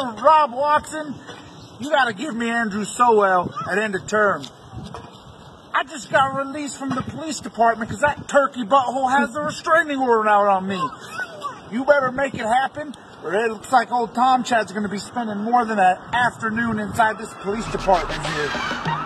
Rob Watson, you gotta give me Andrew Sowell at end of term. I just got released from the police department because that turkey butthole has a restraining order out on me. You better make it happen, or it looks like old Tom Chad's gonna be spending more than an afternoon inside this police department here.